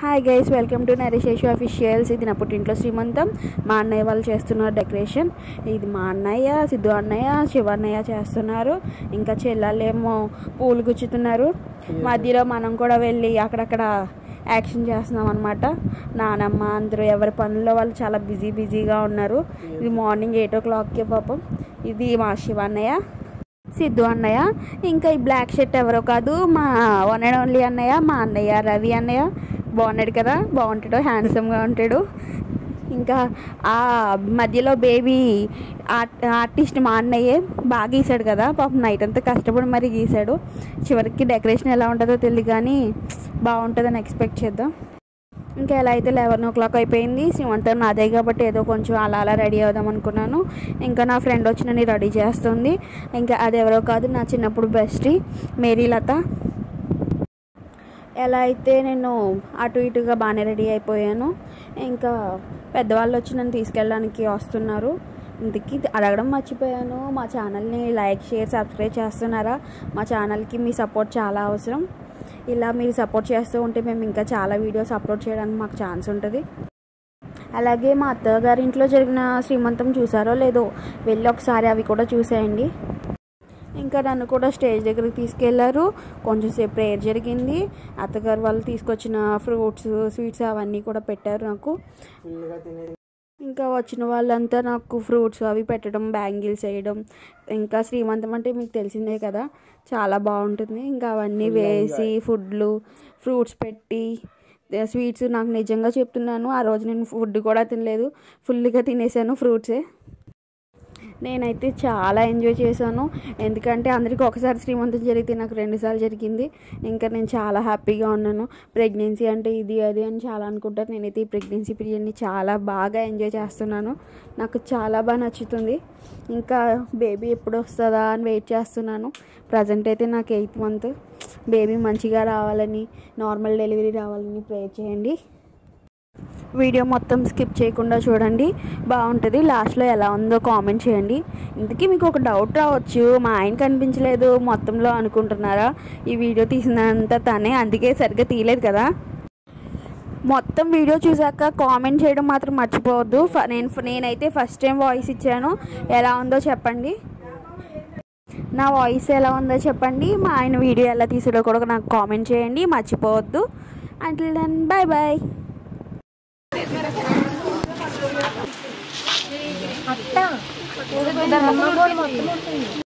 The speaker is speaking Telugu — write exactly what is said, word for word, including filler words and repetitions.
Hi guys, welcome to Naresh officials. ఇది నా పుట్టింట్లో శ్రీమంతం. మా అన్నయ్య వాళ్ళు చేస్తున్నారు డెకరేషన్. ఇది మా అన్నయ్య, సిద్ధు అన్నయ్య, శివ అన్నయ్య చేస్తున్నారు. ఇంకా చెల్లెళ్ళేమో పూలు గుచ్చుతున్నారు. మధ్యలో మనం కూడా వెళ్ళి అక్కడక్కడ యాక్షన్ చేస్తున్నాం అనమాట. నానమ్మ అందరూ ఎవరి పనుల్లో వాళ్ళు చాలా బిజీ బిజీగా ఉన్నారు. ఇది మార్నింగ్ ఎయిట్ ఓ క్లాక్కి పాపం. ఇది మా శివ అన్నయ్య, సిద్ధు అన్నయ్య. ఇంకా ఈ బ్లాక్ షర్ట్ ఎవరో కాదు, మా వన్ అండ్ ఓన్లీ అన్నయ్య, మా అన్నయ్య రవి అన్నయ్య. బాగున్నాడు కదా, బాగుంటాడు, హ్యాండ్సమ్గా ఉంటాడు. ఇంకా ఆ మధ్యలో బేబీ ఆర్ట్ ఆర్టిస్ట్ మా అన్నయ్యే బాగా గీసాడు కదా పాపం. నైట్ అంతా కష్టపడి మరి గీసాడు. చివరికి డెకరేషన్ ఎలా ఉంటుందో తెలియదు కానీ బాగుంటుందని ఎక్స్పెక్ట్ చేద్దాం. ఇంకా ఎలా అయితే లెవెన్ ఓ క్లాక్ అయిపోయింది. శ్రీమంతం నాదే కాబట్టి ఏదో కొంచెం అలా అలా రెడీ అవుదాం అనుకున్నాను. ఇంకా నా ఫ్రెండ్ వచ్చి నన్ను రెడీ చేస్తుంది. ఇంకా అది ఎవరో కాదు, నా చిన్నప్పుడు బెస్టీ మేరీలత. ఎలా అయితే నేను అటు ఇటుగా బాగానే రెడీ అయిపోయాను. ఇంకా పెద్దవాళ్ళు వచ్చి నన్ను తీసుకెళ్ళడానికి వస్తున్నారు. ఇంటికి అడగడం మర్చిపోయాను, మా ఛానల్ని లైక్ షేర్ సబ్స్క్రైబ్ చేస్తున్నారా? మా ఛానల్కి మీ సపోర్ట్ చాలా అవసరం. ఇలా మీరు సపోర్ట్ చేస్తూ ఉంటే మేము ఇంకా చాలా వీడియోస్ అప్లోడ్ చేయడానికి మాకు ఛాన్స్ ఉంటుంది. అలాగే మా అత్తగారి ఇంట్లో జరిగిన శ్రీమంతం చూసారో లేదో వెళ్ళి ఒకసారి అవి కూడా చూసేయండి. ఇంకా నన్ను కూడా స్టేజ్ దగ్గరికి తీసుకెళ్లారు. కొంచెంసేపు ప్రేయర్ జరిగింది. అత్తగారు వాళ్ళు తీసుకొచ్చిన ఫ్రూట్స్, స్వీట్స్ అవన్నీ కూడా పెట్టారు నాకు. ఇంకా వచ్చిన వాళ్ళంతా నాకు ఫ్రూట్స్ అవి పెట్టడం, బ్యాంగిల్స్ వేయడం. ఇంకా శ్రీమంతం అంటే మీకు తెలిసిందే కదా, చాలా బాగుంటుంది. ఇంకా అవన్నీ వేసి ఫుడ్లు, ఫ్రూట్స్ పెట్టి, స్వీట్స్. నాకు నిజంగా చెప్తున్నాను, ఆ రోజు నేను ఫుడ్ కూడా తినలేదు, ఫుల్గా తినేసాను ఫ్రూట్సే. నేనైతే చాలా ఎంజాయ్ చేశాను. ఎందుకంటే అందరికీ ఒకసారి శ్రీమంతం జరిగితే నాకు రెండుసార్లు జరిగింది. ఇంకా నేను చాలా హ్యాపీగా ఉన్నాను. ప్రెగ్నెన్సీ అంటే ఇది అది అని చాలా అనుకుంటారు. నేనైతే ఈ ప్రెగ్నెన్సీ పీరియడ్ని చాలా బాగా ఎంజాయ్ చేస్తున్నాను. నాకు చాలా బాగా నచ్చుతుంది. ఇంకా బేబీ ఎప్పుడు వస్తుందా అని వెయిట్ చేస్తున్నాను. ప్రజెంట్ అయితే నాకు ఎయిత్ మంత్. బేబీ మంచిగా రావాలని, నార్మల్ డెలివరీ రావాలని ప్రేయర్ చేయండి. వీడియో మొత్తం స్కిప్ చేయకుండా చూడండి, బాగుంటుంది. లాస్ట్లో ఎలా ఉందో కామెంట్ చేయండి. ఇంతకీ మీకు ఒక డౌట్ రావచ్చు, మా ఆయన కనిపించలేదు మొత్తంలో అనుకుంటున్నారా? ఈ వీడియో తీసినంత తనే, అందుకే సరిగ్గా తీయలేదు కదా. మొత్తం వీడియో చూసాక కామెంట్ చేయడం మాత్రం మర్చిపోవద్దు. నేను నేనైతే ఫస్ట్ టైం వాయిస్ ఇచ్చాను, ఎలా ఉందో చెప్పండి. నా వాయిస్ ఎలా ఉందో చెప్పండి. మా ఆయన వీడియో ఎలా తీసాడో కూడా నాకు కామెంట్ చేయండి, మర్చిపోవద్దు. Until then bye bye. అత్త